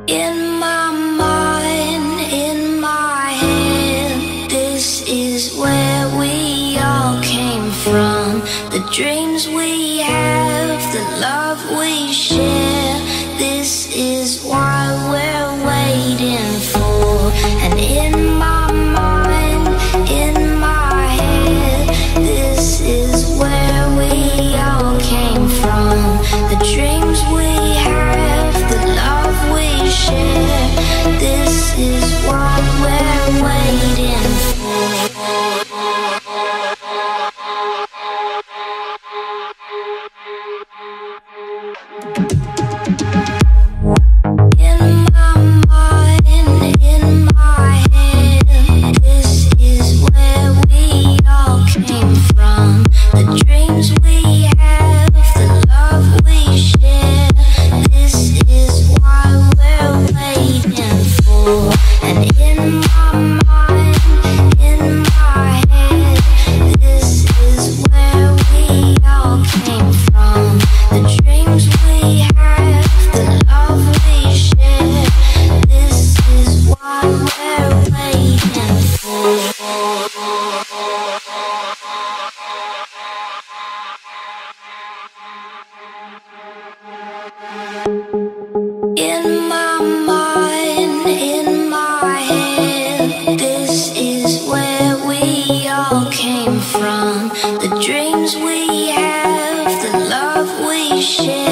In my mind, in my head, this is where we all came from. The dreams we have, the love we share, this is why we're waiting for. And in my mind, in my head, this is where we all came from. The dreams we have, the love we share, this is what we're waiting for. In my mind, in my head, this is where we all came from. The dreams we have, the love we share, this is why we're waiting for. And in my mind, in my head, this is where we all came from. The dreams we have, the love we share, this is what we're waiting for. In my mind, in my head, this is where we all came from. The dreams we have, the love we share,